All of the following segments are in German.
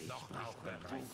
Noch auch bereit.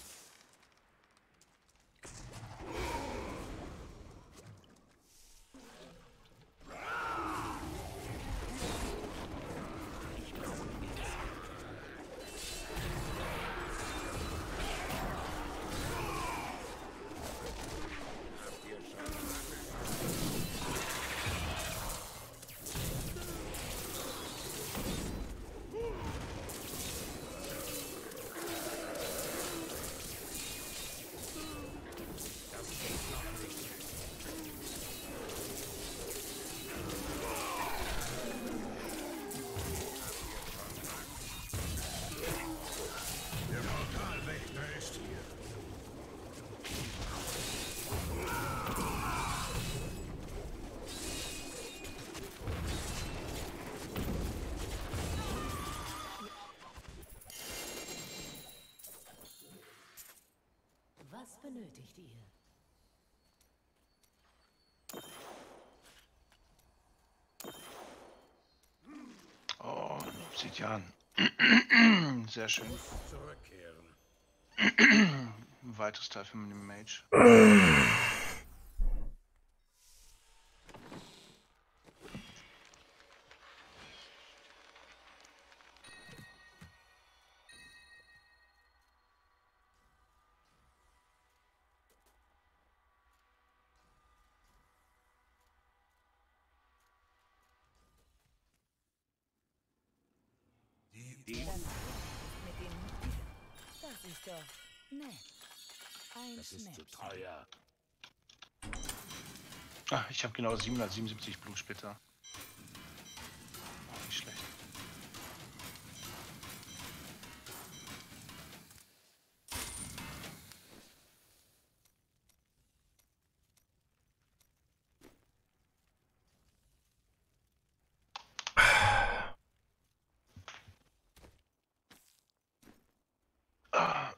Was benötigt ihr? Oh, ein Obsidian. Sehr schön. Zurückkehren. Ein weiteres Teil für den Mage. Mit dem Das ist doch nett. Ein Das ist zu Schnäppchen. teuer. Ah, ich habe genau 777 Blutsplitter. Auch nicht schlecht. Ah.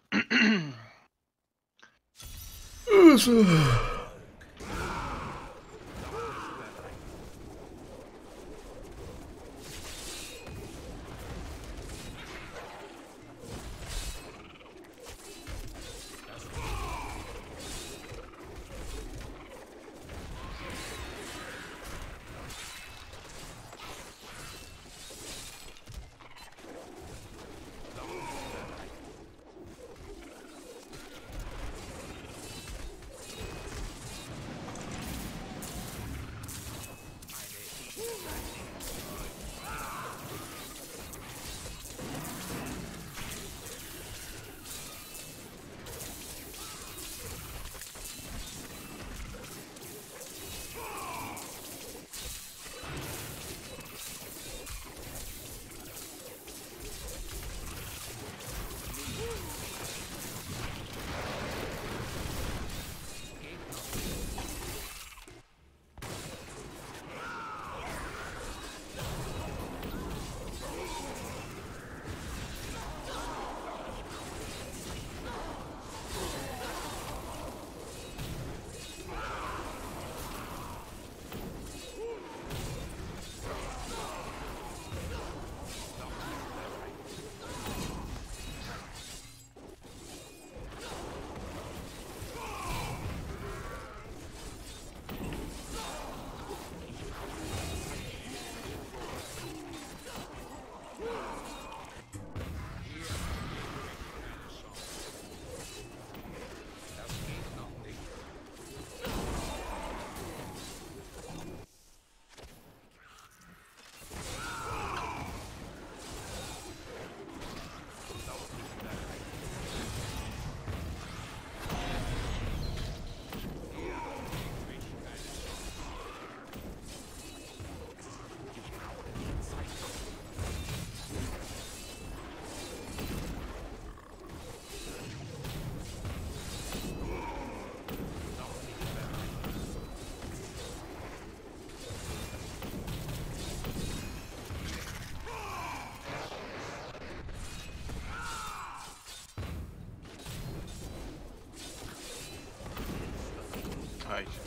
Reicht.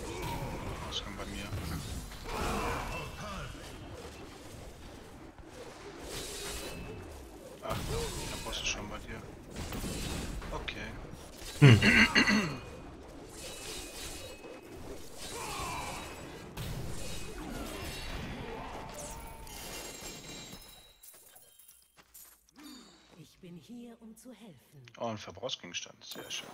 Das kann bei mir. Ach, der Boss ist schon bei dir. Ich bin hier, um zu helfen. Oh, ein Verbrauchsgegenstand. Sehr schön.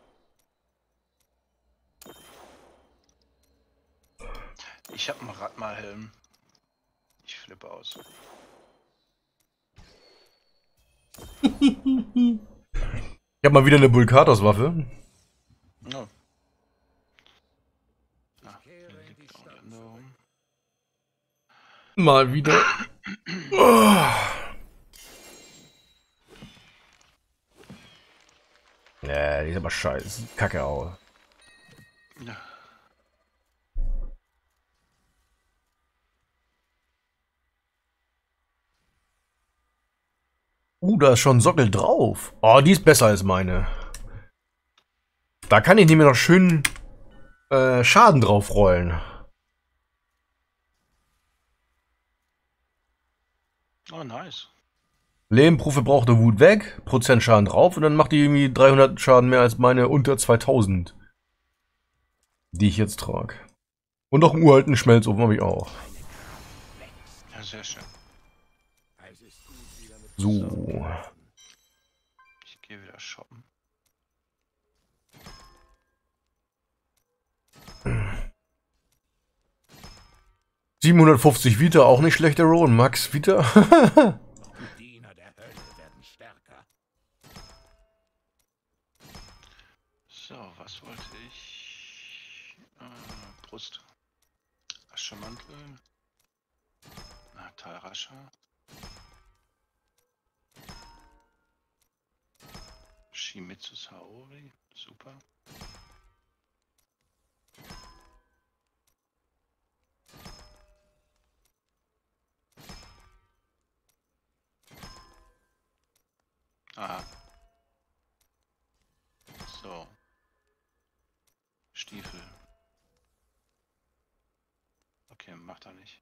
Ich habe einen Radmalhelm. Ich flippe aus. Ich habe mal wieder eine Bulkatos-Waffe. Oh. Ah, hier liegt auch die andere rum. Mal wieder. Oh. Ja, die ist aber scheiße. Kacke auch. Ja. Da ist schon ein Sockel drauf. Oh, die ist besser als meine. Da kann ich nämlich noch schön Schaden drauf rollen. Oh, nice. Leben pro verbrauchte Wut weg, Prozent Schaden drauf und dann macht die irgendwie 300 Schaden mehr als meine unter 2000. Die ich jetzt trage. Und noch einen uralten Schmelzofen habe ich auch. Ja, sehr schön. So. Ich gehe wieder shoppen. $750 Vita, auch nicht schlechter Roll. Max Vita. Die Diener der Hölle werden stärker. So, was wollte ich? Brust. Aschemantel. Na, Talrascher. Shimitsu Saori. Super. Aha. So. Stiefel. Okay, macht er nicht.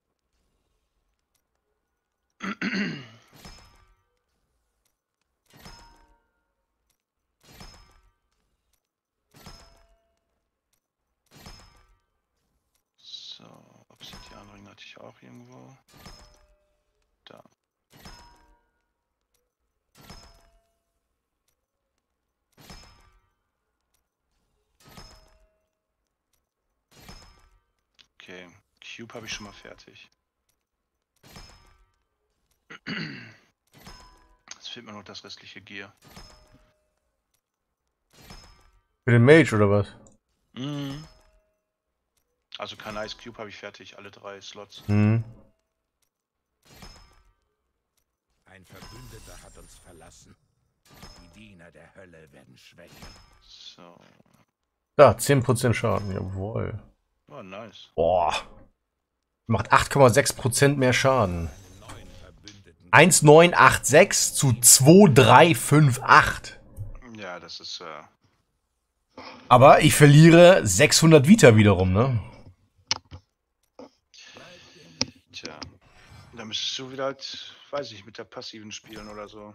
So, Obsidianring hatte ich auch irgendwo. Da. Okay, Cube habe ich schon mal fertig. Jetzt fehlt mir noch das restliche Gear. Für den Mage oder was? Mhm. Also kein Ice Cube habe ich fertig, alle 3 Slots. Hm. Ein Verbündeter hat uns verlassen. Die Diener der Hölle werden schwächer. So. Da, 10% Schaden, jawohl. Oh, nice. Boah. Macht 8,6% mehr Schaden. Einen neuen Verbündeten. 1986 zu 2358. Ja, das ist Aber ich verliere 600 Vita wiederum, ne? tja. Da müsstest du wieder halt, weiß ich, mit der passiven spielen oder so.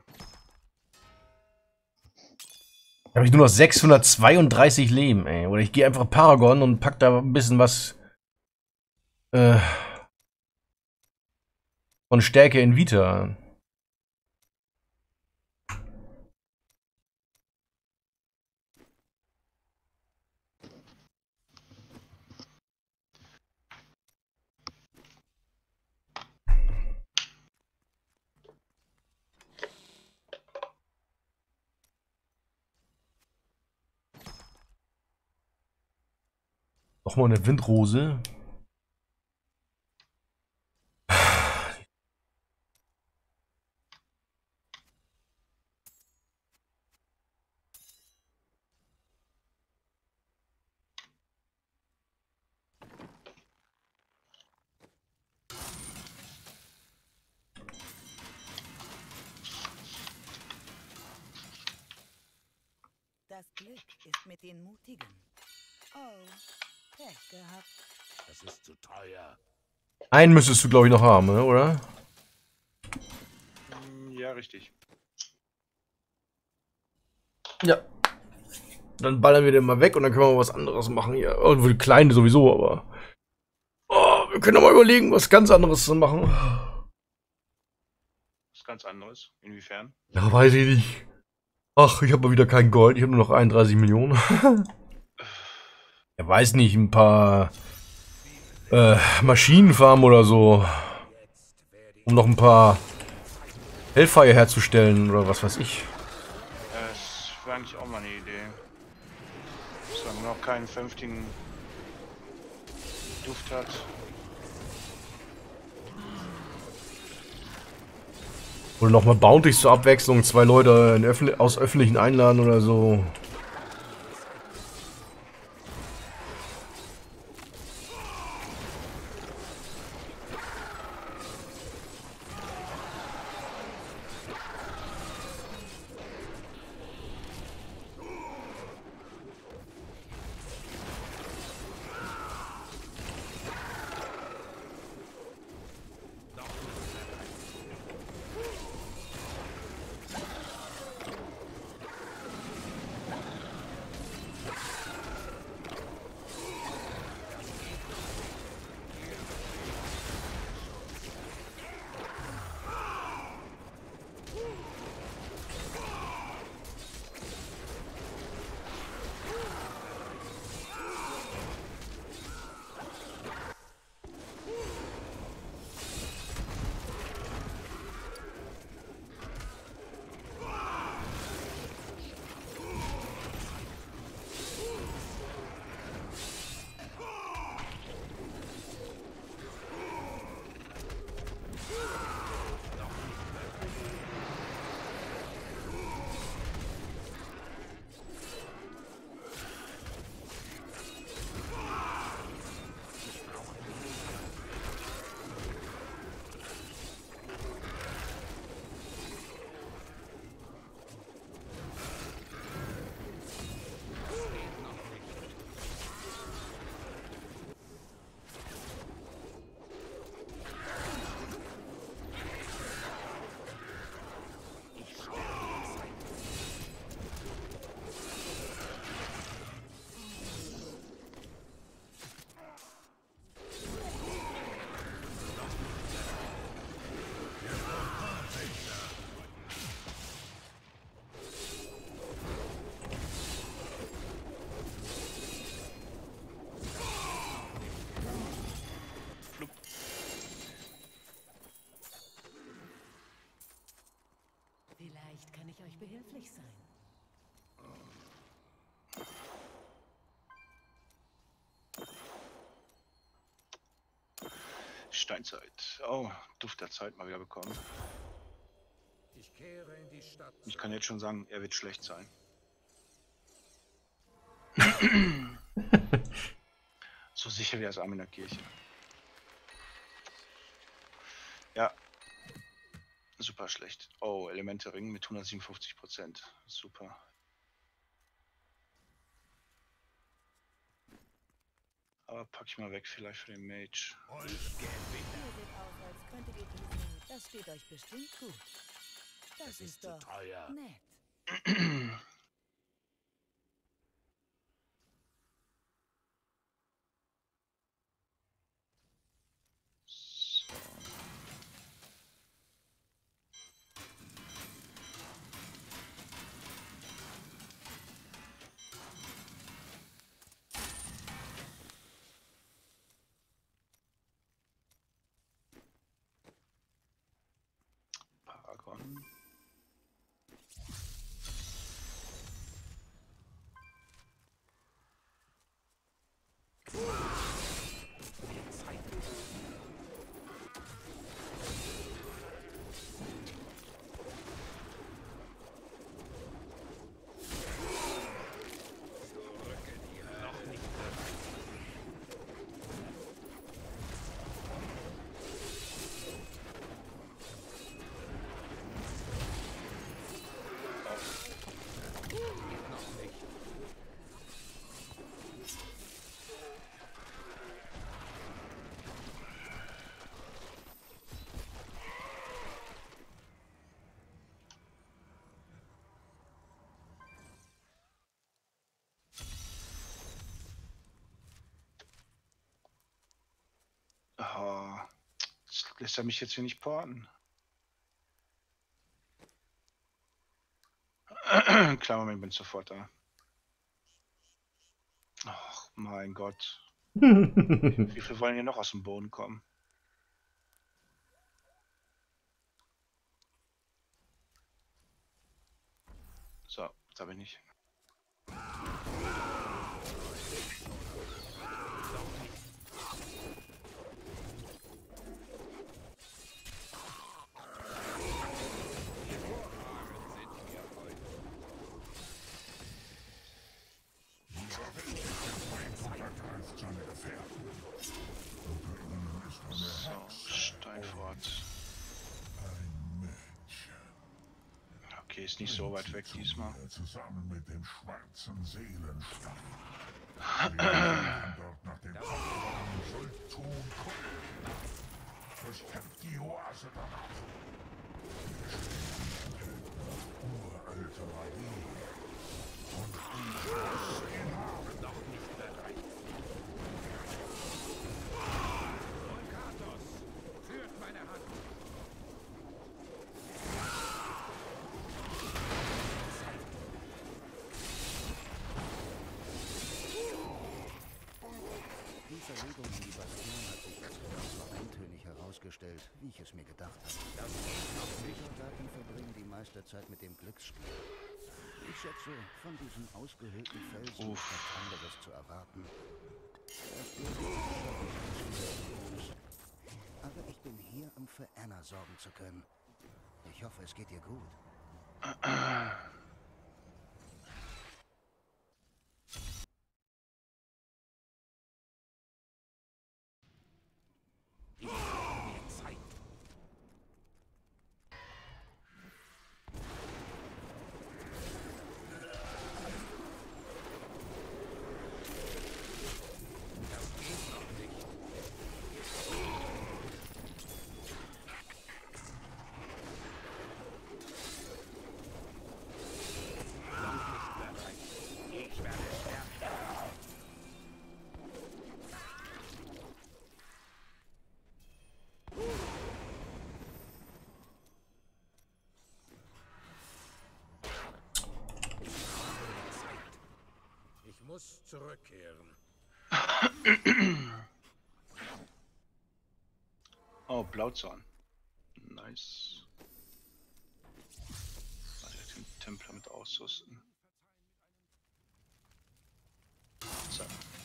Da habe ich nur noch 632 Leben, ey. Oder ich gehe einfach Paragon und pack da ein bisschen was von Stärke in Vita. Nochmal eine Windrose. Das Glück ist mit den Mutigen. Oh, Pech gehabt. Das ist zu teuer. Einen müsstest du, glaube ich, noch haben, ne, oder? Ja, richtig. Ja. Dann ballern wir den mal weg und dann können wir mal was anderes machen hier. Irgendwo die Kleine sowieso, aber... Oh, wir können doch mal überlegen, was ganz anderes zu machen. Was ganz anderes. Inwiefern? Ja, weiß ich nicht. Ach, ich habe mal wieder kein Gold. Ich habe nur noch 31 Millionen. Ja, weiß nicht, ein paar Maschinenfarmen oder so. Um noch ein paar Hellfire herzustellen oder was weiß ich. Das wäre eigentlich auch mal eine Idee. Solange man noch keinen vernünftigen Duft hat. Oder nochmal Bounties zur Abwechslung. 2 Leute aus öffentlichen einladen oder so. Vielleicht kann ich euch behilflich sein. Steinzeit. Oh, Duft der Zeit mal wieder bekommen. Ich kehre in die Stadt. Ich kann jetzt schon sagen, er wird schlecht sein. So sicher wie das Arm in der Kirche. Ja. Super schlecht. Oh, Elemente Ring mit 157%. Super. Aber pack ich mal weg, vielleicht für den Mage. Ihr seht aus, als könntet ihr diesen... Das steht euch bestimmt gut. Das ist zu doch teuer. nett. Paragon. lässt er mich jetzt hier nicht porten? Klar, Moment, ich bin sofort da. Ach, mein Gott. Wie viel wollen hier noch aus dem Boden kommen? So, da bin ich. So, Steinfort. Okay, ist nicht so weit weg diesmal. Zusammen mit dem schwarzen Seelenstamm. Wir werden dort nach dem Schuld durchkämpft die Oase danach. Uralte Magie. Und unsere haben noch nicht bereit. Volkatos, führt meine Hand. Die Verlegung in die Bastion hat sich als genauso eintönig herausgestellt, wie ich es mir gedacht habe. Die Soldaten verbringen die meiste Zeit mit dem Glücksspiel. Ich schätze, von diesen ausgehöhlten Felsen ist nichts anderes zu erwarten. Aber ich bin hier, um für Anna sorgen zu können. Ich hoffe, es geht ihr gut. Ich muss zurückkehren. Oh, Blauzorn. Nice. Den Templer mit ausrüsten. So.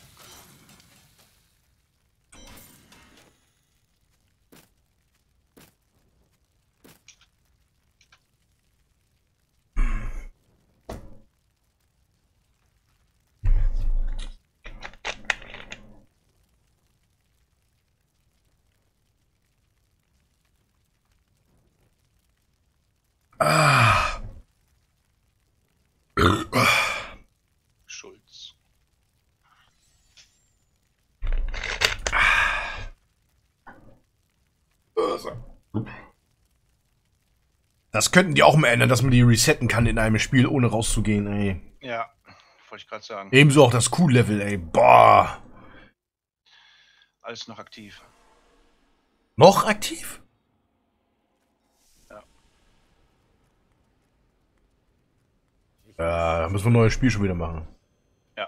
Schulz. Das könnten die auch mal ändern, dass man die resetten kann in einem Spiel, ohne rauszugehen, ey. Ja, wollte ich gerade sagen. Ebenso auch das Q-Level, ey. Boah. Alles noch aktiv. Noch aktiv? Ja. Da müssen wir ein neues Spiel schon wieder machen. Ja.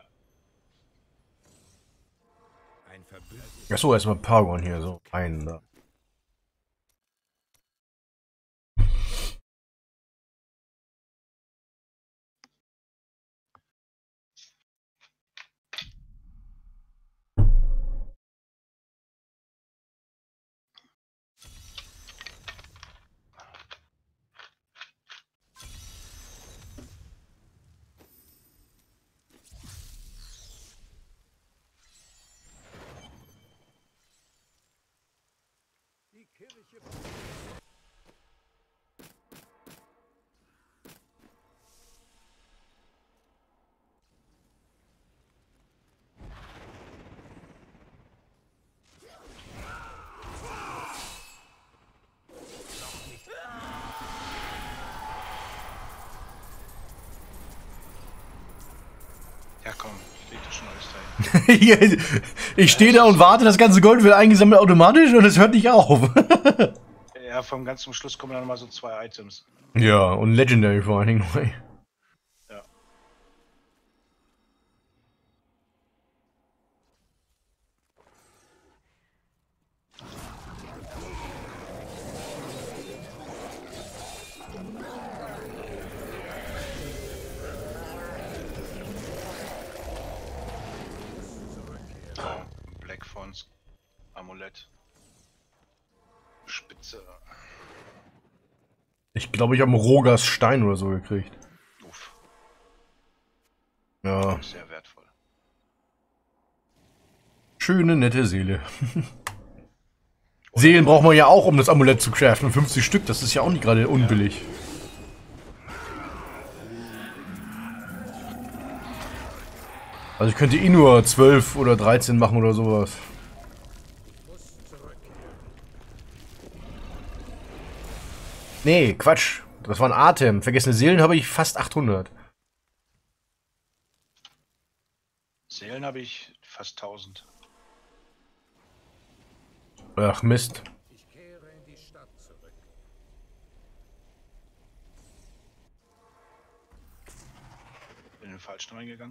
Ein Verbündeter. Achso, erstmal Paragon hier, so. Einen da. Die Kirche. Ja, komm, steht da schon alles dahin. Ich stehe da und warte, das ganze Gold wird eingesammelt automatisch und es hört nicht auf. Ja, vom ganz zum Schluss kommen dann mal so 2 Items. Ja, und Legendary vor allen Dingen. Ey. Ja. Black Fons Amulett. Spitze. Ich glaube, ich habe einen Rogas Stein oder so gekriegt. Uff, Ja, sehr wertvoll. schöne, nette Seele. Seelen braucht man ja auch, um das Amulett zu craften. 50 Stück, das ist ja auch nicht gerade unbillig. Also ich könnte eh nur 12 oder 13 machen oder sowas. Nee, Quatsch. Das war ein Atem. Vergessene Seelen habe ich fast 800. Seelen habe ich fast 1000. Ach Mist. Ich kehre in die Stadt zurück. Bin in den falschen reingegangen.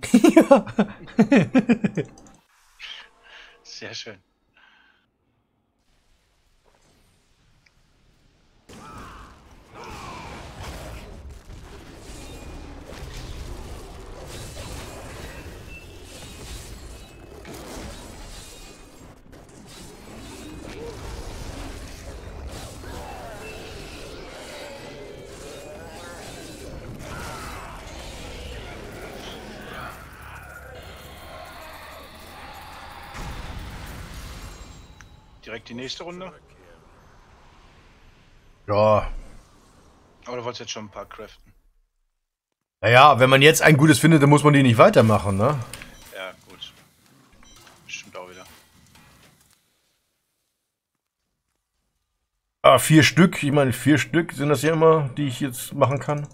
Sehr schön. Direkt die nächste Runde. Ja. Aber du wolltest jetzt schon ein paar craften. Naja, wenn man jetzt ein gutes findet, dann muss man die nicht weitermachen, ne? Ja, gut. Stimmt auch wieder. Ah, 4 Stück. Ich meine, 4 Stück sind das ja immer, die ich jetzt machen kann.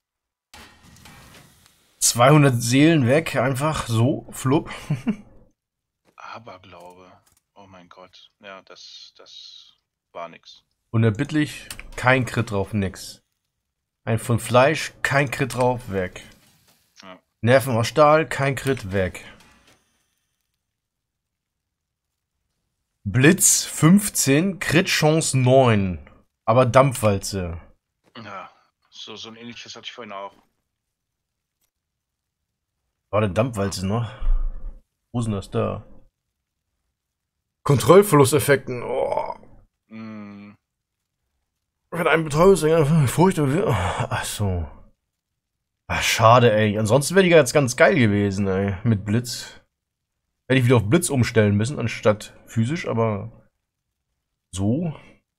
200 Seelen weg, einfach so, flupp. Aberglaube. Oh mein Gott. Ja, das war nix. Unerbittlich, kein Crit drauf, nix. Ein von Fleisch, kein Crit drauf, weg. Ja. Nerven aus Stahl, kein Crit, weg. Blitz 15, Crit Chance 9. Aber Dampfwalze. Ja, so ein ähnliches hatte ich vorhin auch. War denn Dampfwalze noch? Wo ist denn das da? Kontrollverlusteffekten. Oh. Mm, Wenn ein Betäubungssänger Furcht und ach so. Ach, schade, ey. Ansonsten wäre die jetzt ganz geil gewesen, ey. Mit Blitz. Hätte ich wieder auf Blitz umstellen müssen, anstatt physisch, aber so.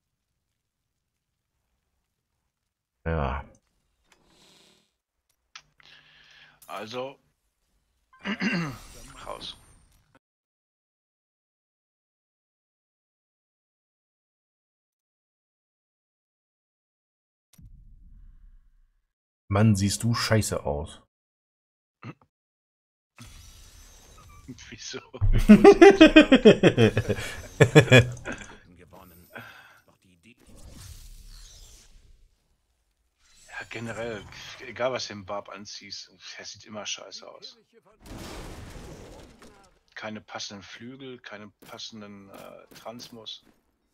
Ja. also. Raus. Mann, siehst du scheiße aus. Wieso? Gewonnen. Doch die Idee. Ja, generell, egal was du im Barb anziehst, er sieht immer scheiße aus. Keine passenden Flügel, keine passenden Transmos.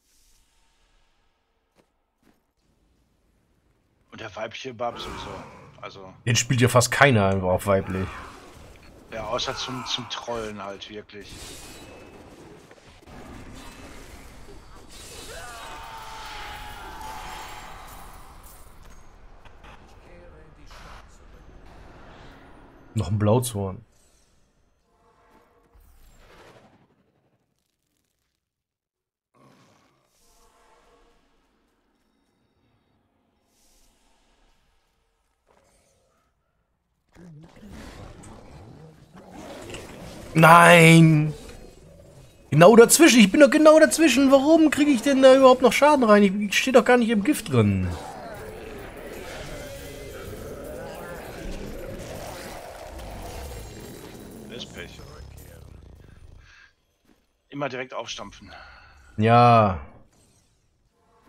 Und der weibliche Barb sowieso. Also, Jetzt spielt ja fast keiner einfach auf weiblich. ja, außer zum Trollen halt, wirklich. Noch ein Blauzorn. Nein! Genau dazwischen, ich bin doch genau dazwischen. Warum kriege ich denn da überhaupt noch Schaden rein? Ich stehe doch gar nicht im Gift drin. Das ist Pech. Immer direkt aufstampfen. Ja.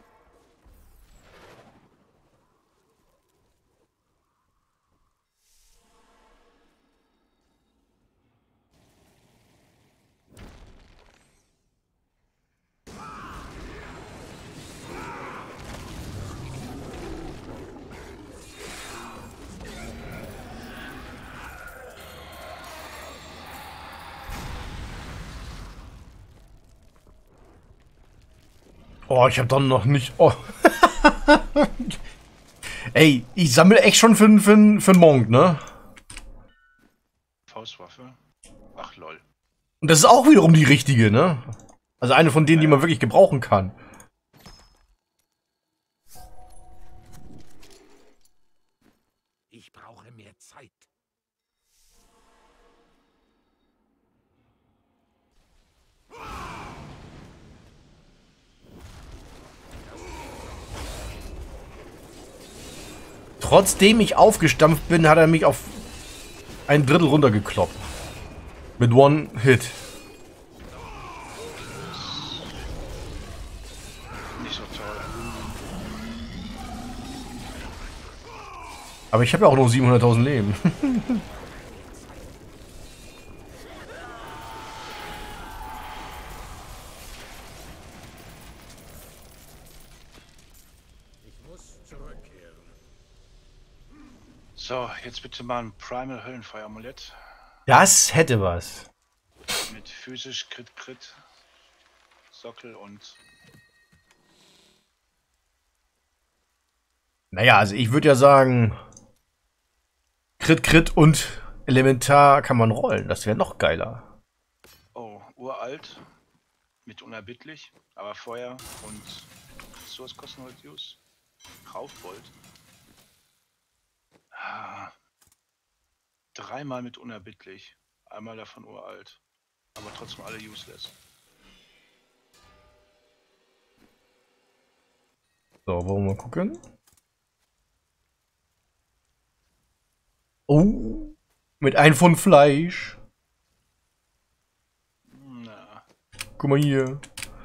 Oh, ich hab dann noch nicht... Oh. Ey, ich sammle echt schon für einen Monk, ne? Faustwaffe. Ach lol. Und das ist auch wiederum die richtige, ne? Also eine von denen, die man wirklich gebrauchen kann. Ich brauche mehr Zeit. Trotzdem ich aufgestampft bin, hat er mich auf ein Drittel runtergekloppt. Mit One Hit. Nicht so toll. Aber ich habe ja auch noch 700.000 Leben. So, jetzt bitte mal ein Primal Höllenfeuer-Amulett. Das hätte was. Mit physisch Crit, Sockel und... Naja, also ich würde ja sagen, Crit und Elementar kann man rollen. Das wäre noch geiler. Oh, uralt. Mit unerbittlich. Aber Feuer und Ressource-Kosten Reduce. Raufbold. Ah. Dreimal mit unerbittlich. Einmal davon uralt. Aber trotzdem alle useless. So, wollen wir mal gucken. Oh, mit einem Pfund Fleisch. Na, Guck mal hier.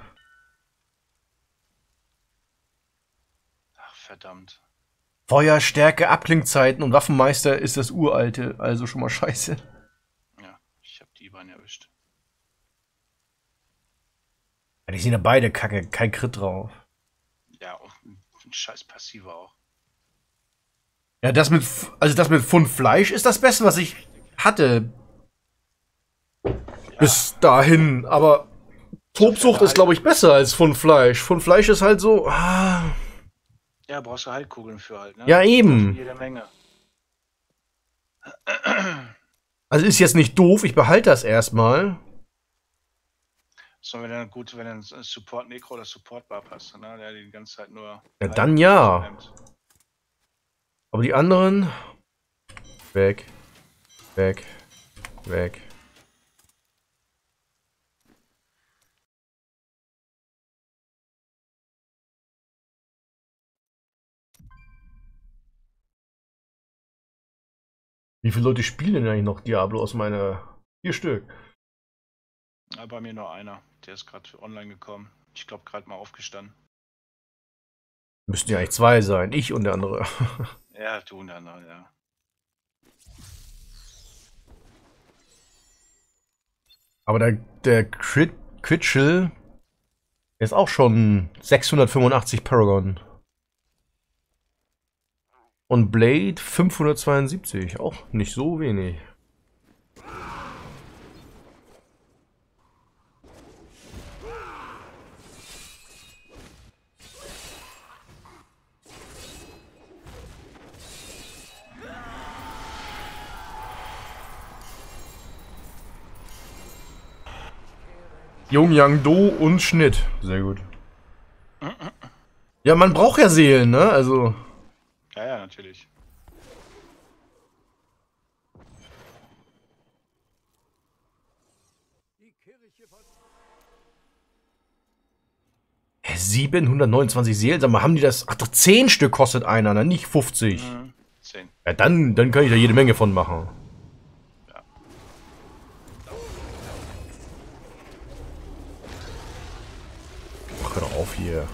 ach verdammt. Feuerstärke, Abklingzeiten und Waffenmeister ist das uralte, also schon mal scheiße. Ja, ich hab die beiden erwischt. Ja, die sind ja beide kacke, kein Crit drauf. Ja, und ein scheiß Passiver auch. Ja, das mit Pfund Fleisch ist das Beste, was ich hatte. Bis dahin, aber Tobsucht ist, glaube ich, besser als Pfund Fleisch. Pfund Fleisch ist halt so. Ja, brauchst du Heilkugeln für halt, ne? Ja, eben. Jede Menge. Also ist jetzt nicht doof, ich behalte das erstmal. So, wenn dann gut, wenn dann Support Necro oder Support Bar passt, ne? Der die ganze Zeit nur. Ja, dann ja. nimmt. Aber die anderen. Weg. Weg. Weg. Wie viele Leute spielen denn eigentlich noch Diablo aus meiner... 4 Stück. Ja, bei mir nur einer. Der ist gerade online gekommen. Ich glaube, gerade mal aufgestanden. Müssten ja eigentlich 2 sein. Ich und der andere. Ja, du und der andere, ja. Aber der Critchel ist auch schon 685 Paragon. Und Blade 572. Auch nicht so wenig. Jung Yang Do und Schnitt. Sehr gut. Ja, man braucht ja Seelen, ne? Also. Ja, ja, natürlich. Hä, 729 Seelen? Sag mal, haben die das? Ach doch, 10 Stück kostet einer, ne? Nicht 50. 10. Ja, dann kann ich da jede Menge von machen. Ja. Ach, hör doch auf hier.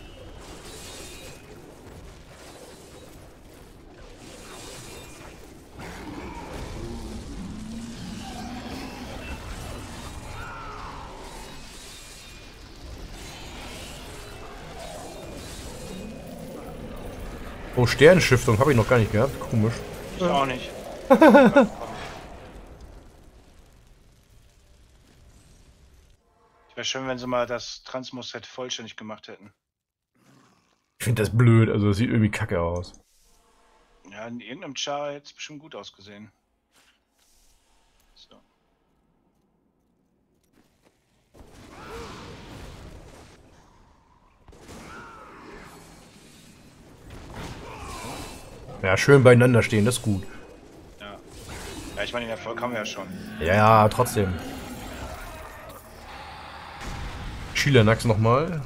Oh, Sternenschiftung habe ich noch gar nicht gehabt. Komisch. Ich auch nicht. Wäre schön, wenn sie mal das Transmo-Set vollständig gemacht hätten. Ich finde das blöd, also das sieht irgendwie kacke aus. Ja, in irgendeinem Char hätte es bestimmt gut ausgesehen. So. Ja, schön beieinander stehen, das ist gut. Ja. Ja, ich meine, den Erfolg haben wir ja schon. Ja, trotzdem. Schilanax nochmal.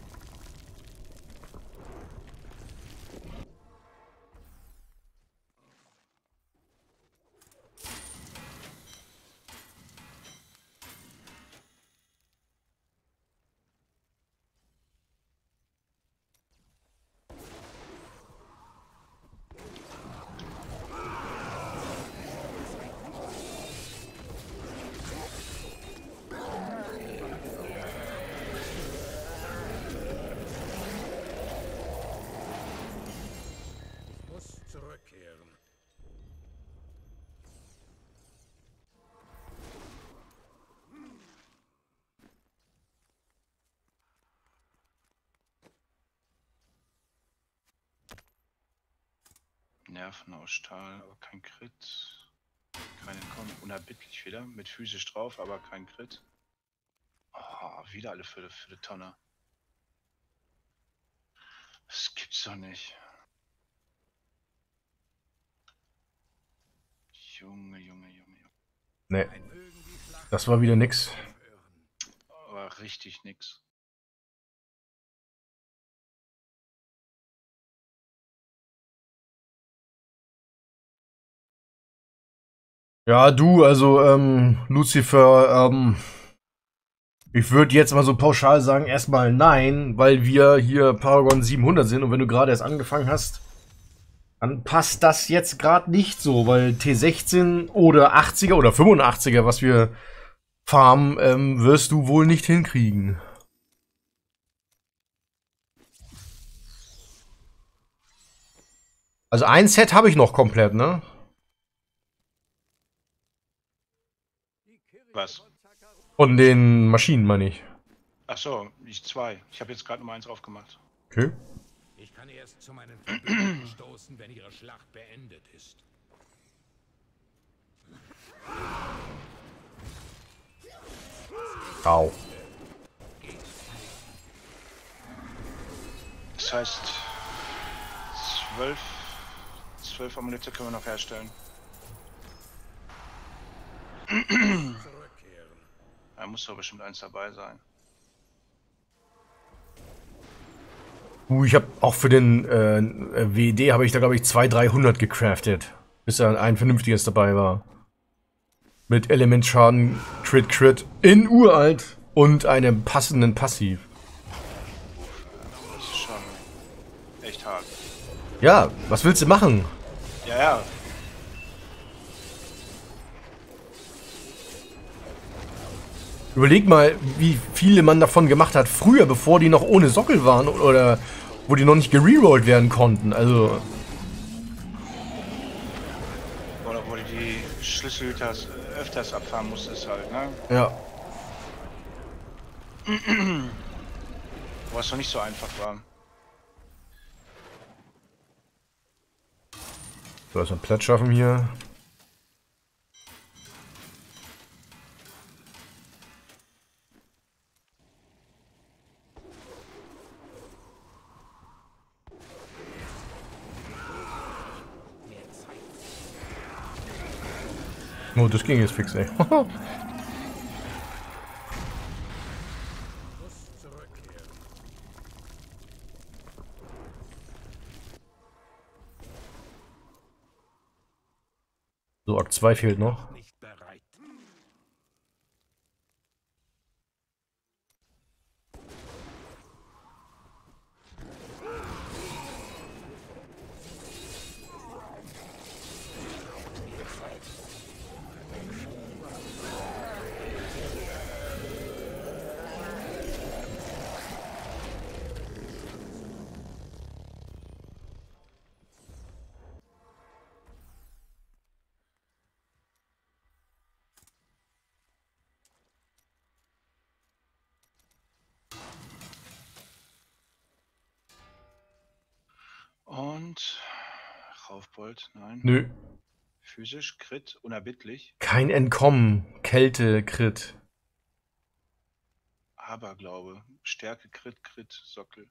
Ich muss zurückkehren. Nerven aus Stahl, aber kein Crit. Kein Entkommen. Unerbittlich wieder. Mit physisch drauf, aber kein Crit. Oh, wieder alle für die Tonne. Das gibt's doch nicht. Junge, Junge, Junge, Junge. Nee, Ein Mögen die Schlacht das war wieder nix. aufhören. Aber richtig nix. Ja, du, also, Lucifer, ich würde jetzt mal so pauschal sagen, erstmal nein, weil wir hier Paragon 700 sind und wenn du gerade erst angefangen hast, dann passt das jetzt gerade nicht so, weil T16 oder 80er oder 85er, was wir farmen, wirst du wohl nicht hinkriegen. Also ein Set habe ich noch komplett, ne? Was? Von den Maschinen, meine ich. Ach so, ich 2. Ich habe jetzt gerade Nummer 1 aufgemacht. Okay. Ich kann erst zu meinen Verbündeten stoßen, wenn ihre Schlacht beendet ist. Au. Das heißt, 12 Amulette können wir noch herstellen. Zurückkehren. Da muss doch bestimmt eins dabei sein. Ich habe auch für den WD habe ich da glaube ich 200, 300 gecraftet, bis da ein vernünftiges dabei war. Mit Elementschaden, Crit in uralt und einem passenden Passiv. Das ist schon echt hart. Ja, was willst du machen? Ja, ja. Überleg mal, wie viele man davon gemacht hat früher, bevor die noch ohne Sockel waren oder wo die noch nicht gererollt werden konnten. Also Oder wo du die Schlüsselhüter öfters abfahren musstest halt, ne? ja. Wo es noch nicht so einfach war. So, erstmal Platz schaffen hier. Oh, das ging jetzt fix, ey. Muss zurückkehren. So, Akt 2 fehlt noch. Nicht bereit. Und Raufbold, nein. Nö. Physisch, Crit, unerbittlich. Kein Entkommen. Kälte, Crit. Aberglaube, Stärke, Crit, Sockel.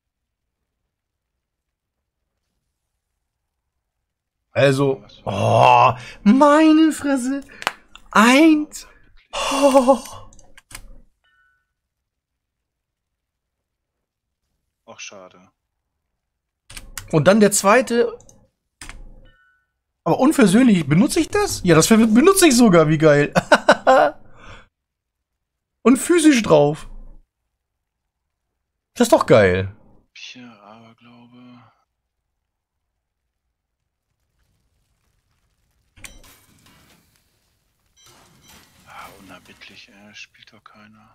Also, oh, meine Fresse. 1. Oh. Ach, schade. Und dann der zweite. Aber unversöhnlich, benutze ich das? Ja, das benutze ich sogar, wie geil. Und physisch drauf. Das ist doch geil. Hier, Aberglaube. Ah, unerbittlich, spielt doch keiner.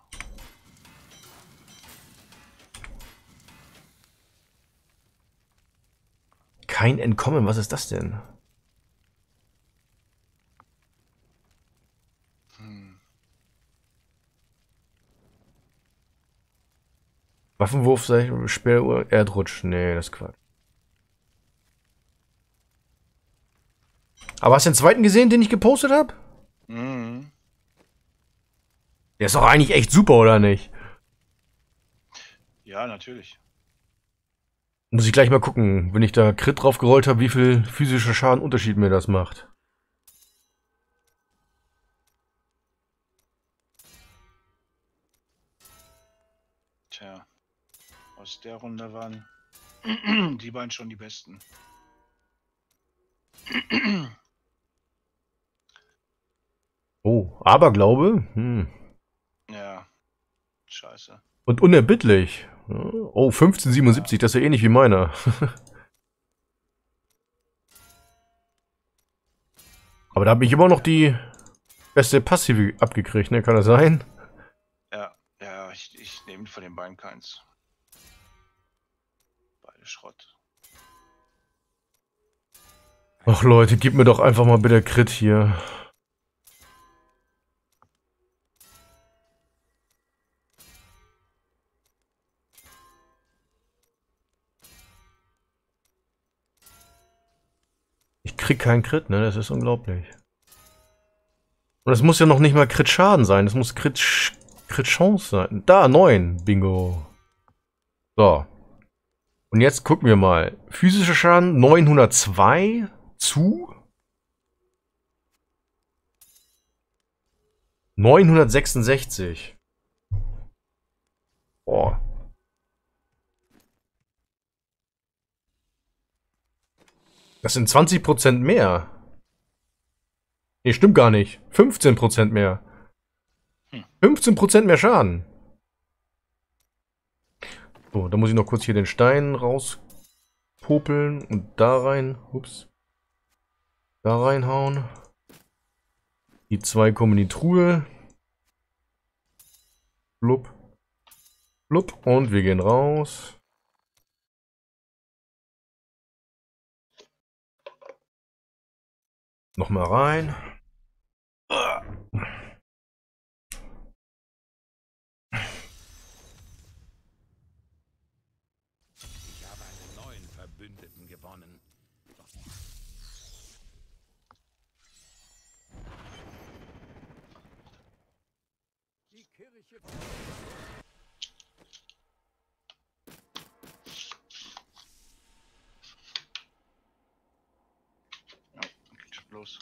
Kein Entkommen, was ist das denn? Waffenwurf, Sperruhr, Erdrutsch. Nee, das ist Quatsch. Aber hast du den zweiten gesehen, den ich gepostet habe? Mhm. Der ist doch eigentlich echt super, oder nicht? Ja, natürlich. Muss ich gleich mal gucken, wenn ich da Crit drauf gerollt habe, wie viel physischer Schadenunterschied mir das macht. Tja, aus der Runde waren die beiden schon die besten. Oh, Aberglaube? Ja, scheiße. Und unerbittlich. Oh, 1577, das ist ja ähnlich wie meiner. Aber da habe ich immer noch die beste Passive abgekriegt, ne? Kann das sein? Ja, ich nehme von den beiden keins. Beide Schrott. Ach Leute, gib mir doch einfach mal bitte Crit hier. Ich krieg keinen Crit, ne? Das ist unglaublich. Und das muss ja noch nicht mal Crit-Schaden sein. Das muss Crit-Chance sein. Da, 9. Bingo. So. Und jetzt gucken wir mal. Physischer Schaden 902 zu 966. Boah. Das sind 20% mehr. Nee, stimmt gar nicht. 15% mehr. 15% mehr Schaden. So, da muss ich noch kurz hier den Stein rauspopeln und da rein. Ups. Da reinhauen. Die 2 kommen in die Truhe. Blub. Blub. Und wir gehen raus. Nochmal rein. Ich habe einen neuen Verbündeten gewonnen. Die Kirche. Ja, geht schon los.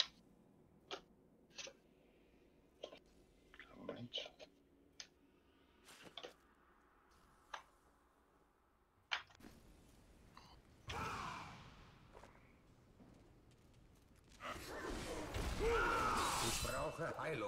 Klar, Moment. Ich brauche Heilung.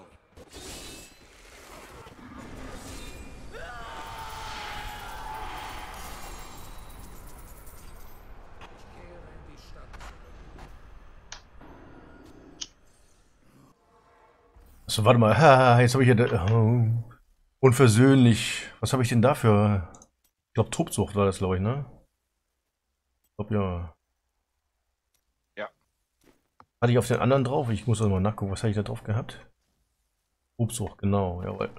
So, warte mal. Ha, jetzt habe ich hier. Oh, unversöhnlich. Was habe ich denn dafür? Ich glaube, Tobsucht war das, glaube ich, ne? Ich glaube, ja. Ja. Hatte ich auf den anderen drauf? Ich muss also mal nachgucken, was habe ich da drauf gehabt? Tobsucht, genau, jawohl.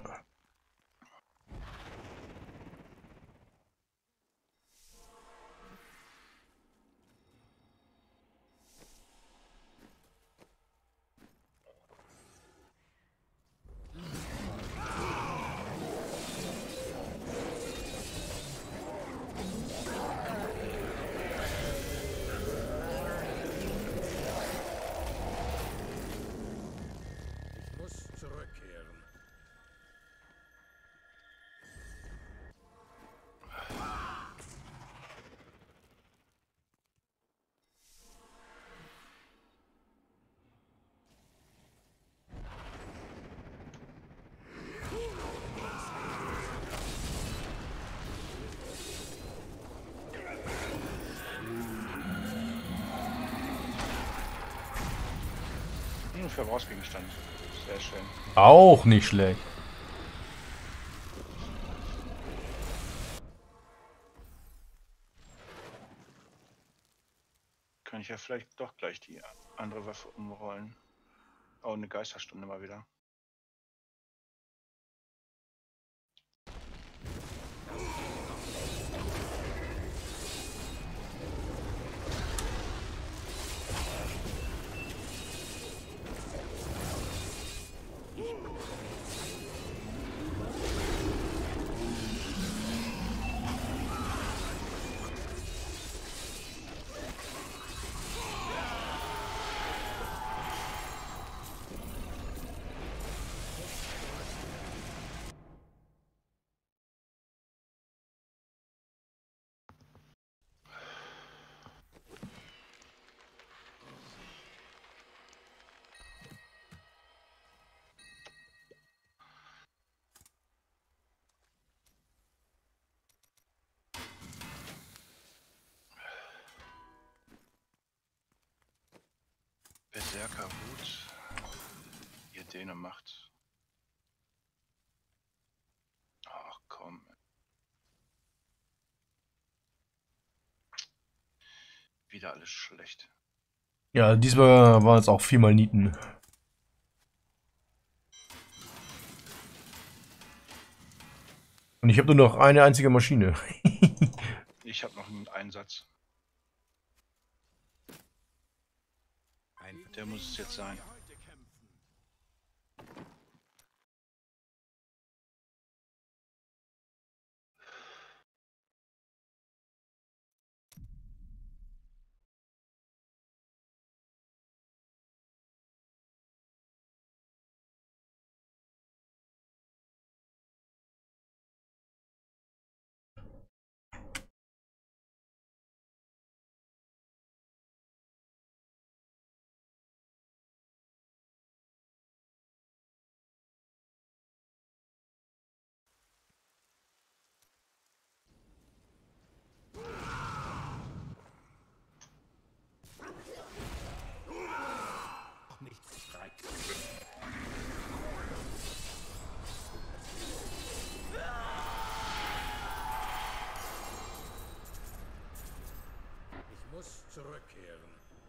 und Verbrauchsgegenstand. Sehr schön. Auch nicht schlecht. Kann ich ja vielleicht doch gleich die andere Waffe umrollen. Oh, eine Geisterstunde mal wieder. Berserker Wut. Ihr Däne macht. Ach komm. Wieder alles schlecht. Ja, diesmal war es auch viermal Nieten. Und ich habe nur noch eine einzige Maschine. Ich habe noch einen Einsatz. Der muss es jetzt sein. Ich muss zurückkehren.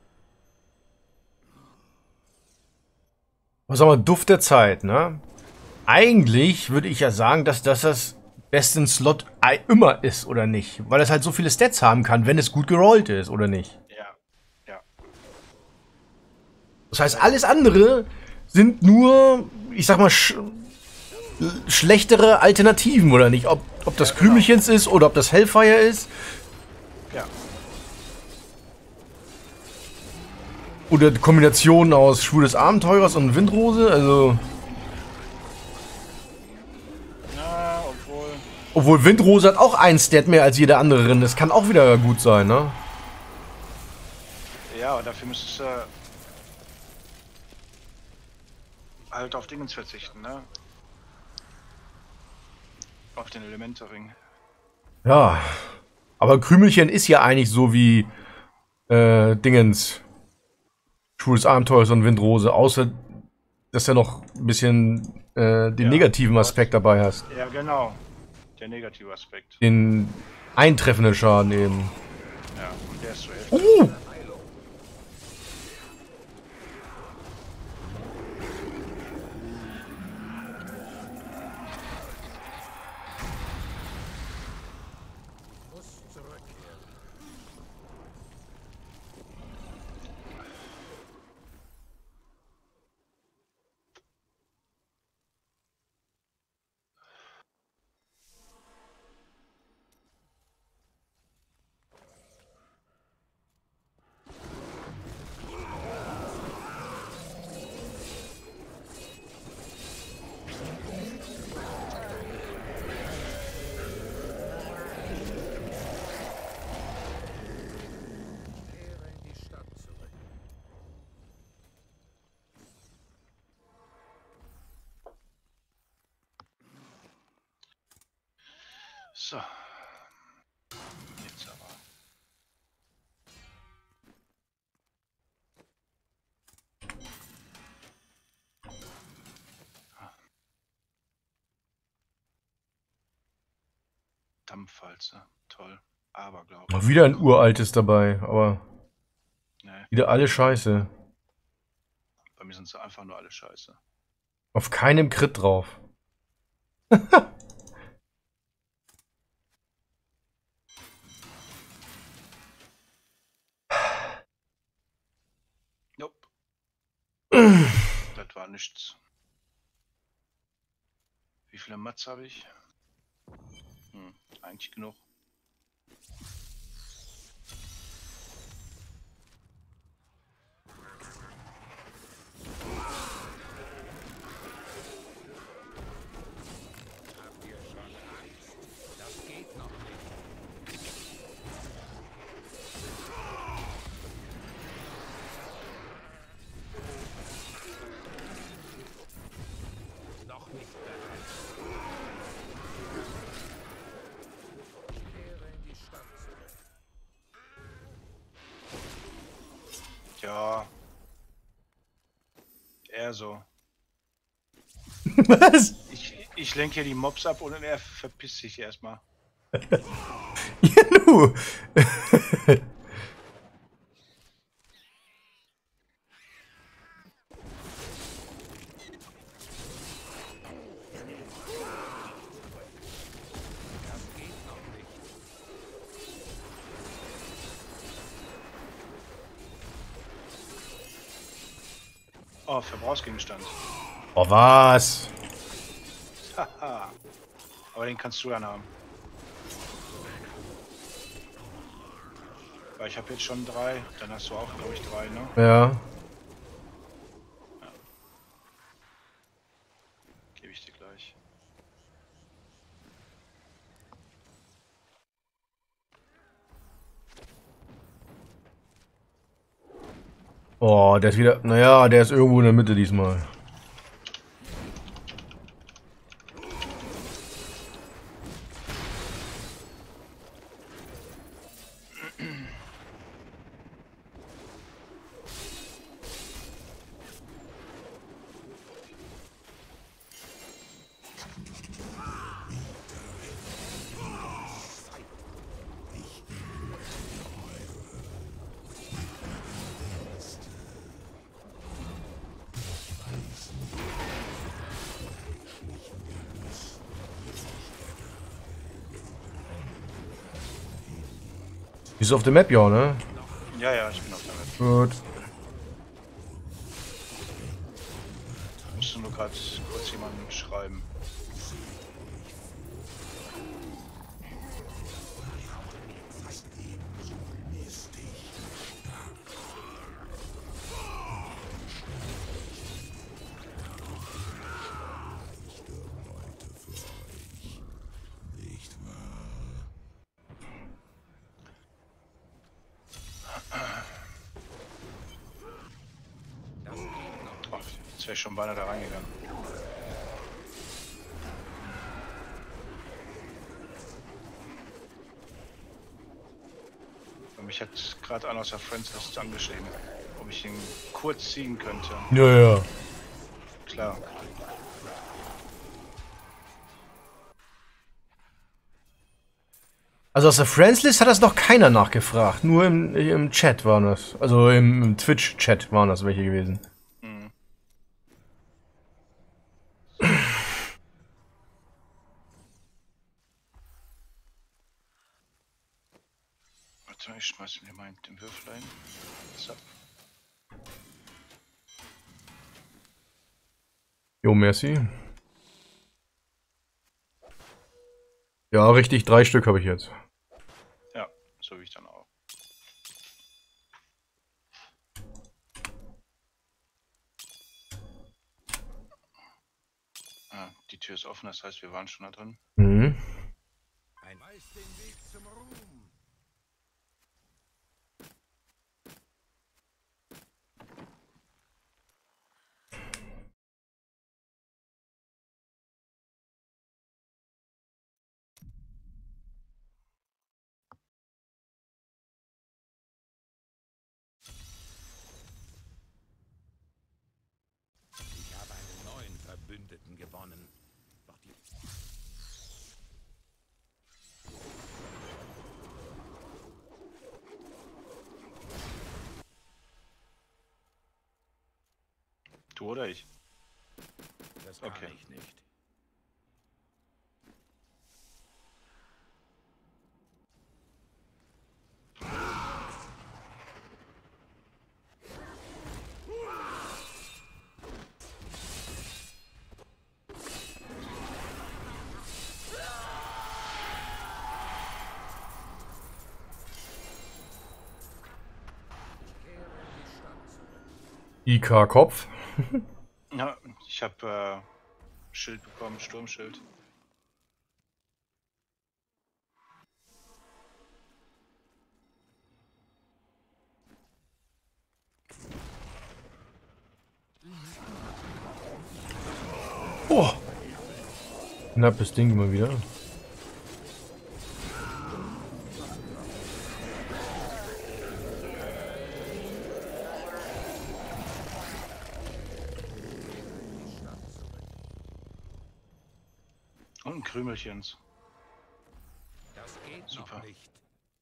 Was aber Duft der Zeit, ne? Eigentlich würde ich ja sagen, dass das beste Slot immer ist, oder nicht? Weil es halt so viele Stats haben kann, wenn es gut gerollt ist, oder nicht? Ja, ja. Das heißt, alles andere sind nur, ich sag mal, schlechtere Alternativen, oder nicht? Ob das Krümelchens ist oder ob das Hellfire ist. Ja. Oder die Kombination aus Schwur des Abenteurers und Windrose, also... Na, Obwohl Windrose hat auch ein Stat mehr als jede andere Rinde. Das kann auch wieder gut sein, ne? Ja, aber dafür müsstest du halt auf Dingens verzichten, ne? Auf den Elementering. Ja. Aber Krümelchen ist ja eigentlich so wie Dingens. Schwur des Abenteuers und Windrose, außer dass du noch ein bisschen den negativen Aspekt dabei hast. Ja, genau. Der negative Aspekt. Den eintreffenden Schaden eben. Ja, und der ist zur Hälfte. Ich muss zurückkehren. Kehre in die Stadt zurück. So. Jetzt aber. Dampfwalze. Toll. Aber glaube Mal wieder ein uraltes dabei, aber Nee, wieder alle scheiße. bei mir sind sie einfach nur alle scheiße. Auf keinem Crit drauf. Nope. Das war nichts. Wie viele Mats habe ich? Eigentlich genug. Habt ihr schon Angst? Das geht noch nicht. Noch nicht bereit. Kehre in die Stadt zurück. Ja. Eher so. Was? Ich lenke hier die Mobs ab und er verpisst sich erstmal. Ja, nu. Das geht noch nicht. Oh, Verbrauchsgegenstand. Oh, was? Haha. Aber den kannst du dann haben. Weil ich habe jetzt schon 3. Dann hast du auch, glaube ich, 3, ne? Ja. Gebe ich dir gleich. Oh, der ist wieder. Naja, der ist irgendwo in der Mitte diesmal. Bist du auf der Map, ja, ne? Ja, ja, ich bin auf der Map. Gut. Musst du nur gerade kurz jemanden schreiben. Oh, jetzt wäre ich schon beinahe da reingegangen. Und mich hat gerade einer aus der Friends List angeschrieben, ob ich ihn kurz ziehen könnte. Ja, ja. Klar. Also aus der Friends-List hat das noch keiner nachgefragt. Nur im Chat waren das. Also im Twitch-Chat waren das welche gewesen. Mhm. Warte, ich schmeiß mir mal den Würfel ein. So. Jo, merci. Ja, richtig, 3 Stück habe ich jetzt. Ja, so wie ich dann auch. Ah, die Tür ist offen, das heißt, wir waren schon da drin. Mhm. Ein Weiß den Weg zum Ruhm. Ich habe einen neuen Verbündeten gewonnen. Doch die Du oder ich? Das kann Okay. ich nicht. IK-Kopf. Ja, ich habe Schild bekommen, Sturmschild. Oh. Knappes Ding mal wieder. Und ein Krümelchens. Das geht Super. noch nicht.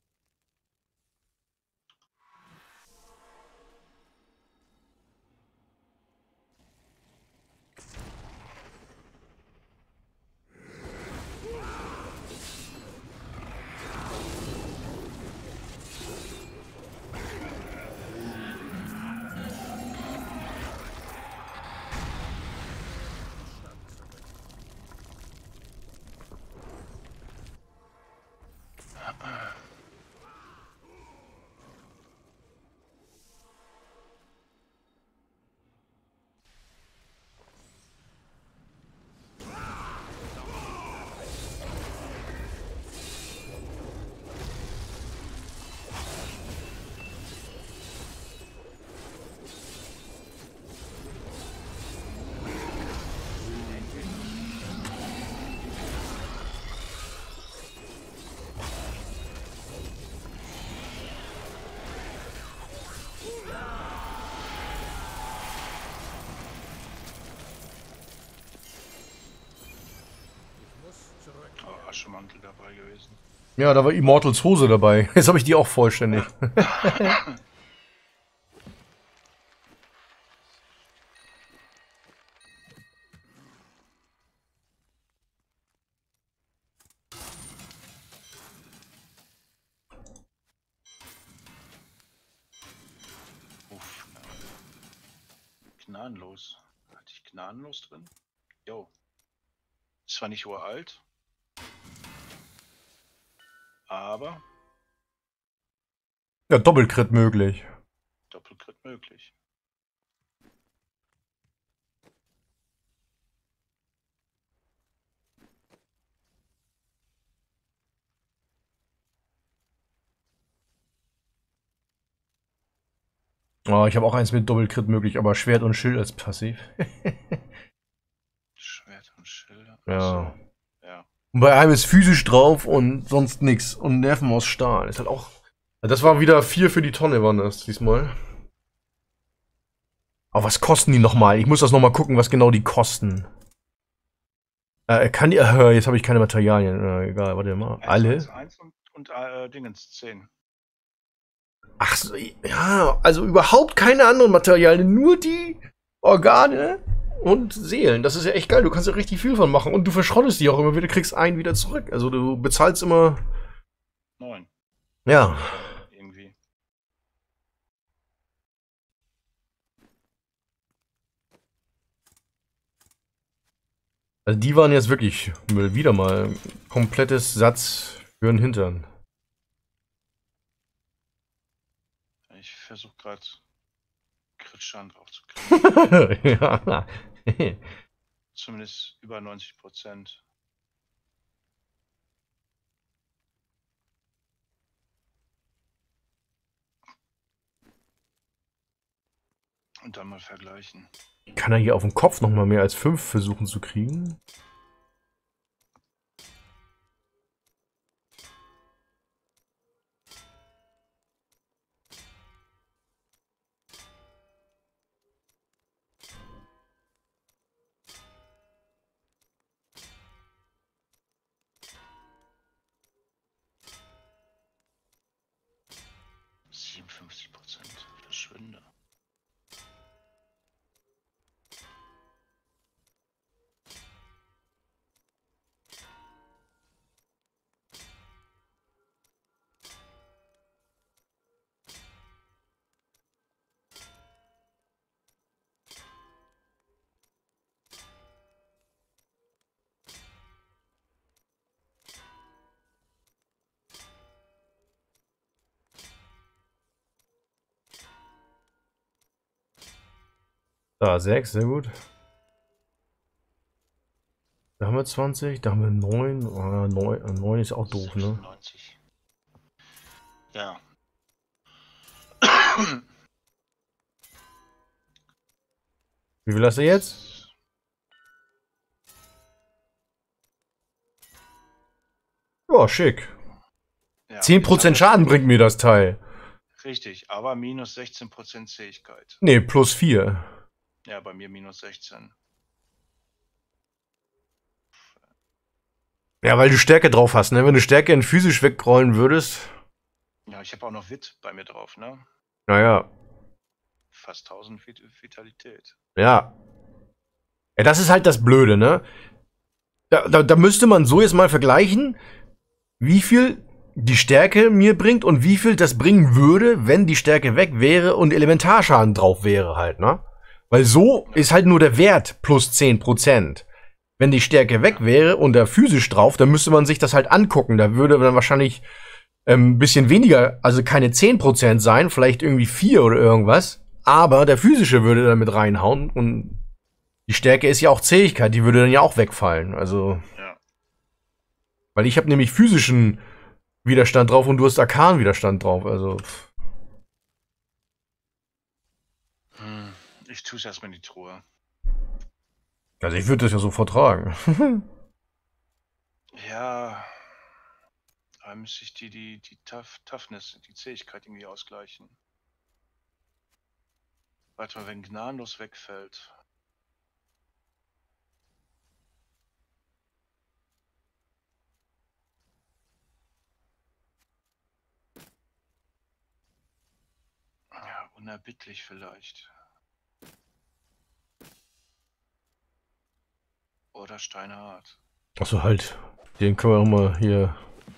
Oh, Aschemantel dabei gewesen. Ja, da war Immortals Hose dabei. Jetzt habe ich die auch vollständig. Uff, gnadenlos. Hatte ich gnadenlos drin? Jo. Ist zwar nicht uralt, aber Ja, Doppelcrit möglich. Doppelcrit möglich. Oh, ich habe auch eins mit Doppelcrit möglich, aber Schwert und Schild als Passiv. Schwert und Schilder. Ja. Achso, ja. Und bei einem ist physisch drauf und sonst nix. Und Nerven aus Stahl. Ist halt auch. Das war wieder 4 für die Tonne, waren das diesmal. Aber was kosten die nochmal? Ich muss das nochmal gucken, was genau die kosten. Kann die. Jetzt habe ich keine Materialien. Egal, warte mal. Alle? 1 und Dingens 10. Ach so, ja, also überhaupt keine anderen Materialien, nur die Organe und Seelen. Das ist ja echt geil, du kannst ja richtig viel von machen und du verschrottest die auch immer wieder, kriegst einen wieder zurück. Also du bezahlst immer. 9. Ja. Irgendwie. Also die waren jetzt wirklich Müll. Wieder mal komplettes Satz für den Hintern. Ich versuche gerade Crit-Schaden drauf zu kriegen. Ja. Zumindest über 90%. Und dann mal vergleichen. Kann er hier auf dem Kopf nochmal mehr als 5 versuchen zu kriegen? %, verschwinde. Da 6, sehr gut. Da haben wir 20, da haben wir 9. 9 ist auch doof, ne? 96. Ja. Wie viel hast du jetzt? Ja, schick. Ja, 10% Schaden bringt mir das Teil. richtig, aber minus 16% Zähigkeit. Ne, plus 4. Ja, bei mir minus 16. Ja, weil du Stärke drauf hast, ne? Wenn du Stärke in physisch wegrollen würdest. Ja, ich habe auch noch Wit bei mir drauf, ne? Naja. Fast 1000 Vitalität. Ja. Ja, das ist halt das Blöde, ne? Da müsste man so jetzt mal vergleichen, wie viel die Stärke mir bringt und wie viel das bringen würde, wenn die Stärke weg wäre und Elementarschaden drauf wäre halt, ne? Weil so ist halt nur der Wert plus 10%. Wenn die Stärke weg wäre und da physisch drauf, dann müsste man sich das halt angucken. Da würde dann wahrscheinlich ein bisschen weniger, also keine 10% sein, vielleicht irgendwie 4 oder irgendwas. Aber der physische würde dann mit reinhauen und die Stärke ist ja auch Zähigkeit, die würde dann ja auch wegfallen. Also, Ja. weil ich habe nämlich physischen Widerstand drauf und du hast Arkan-Widerstand drauf. Also, Ich tue es erstmal in die Truhe. also ich würde das ja so vertragen. Ja. Da müsste ich die Toughness, die Zähigkeit irgendwie ausgleichen. Warte mal, wenn gnadenlos wegfällt. Ja, unerbittlich vielleicht. Oder steinhart. Achso, halt. Den können wir auch mal hier.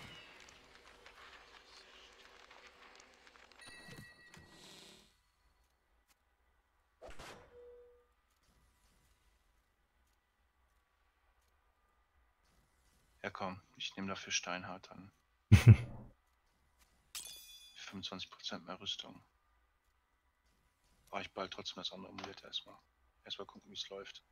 Ja komm, ich nehme dafür steinhart an. 25% mehr Rüstung. Brauche ich bald trotzdem das andere Amulett erstmal. Erstmal gucken, wie es läuft.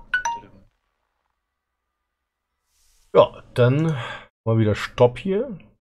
Ja, dann mal wieder Stopp hier.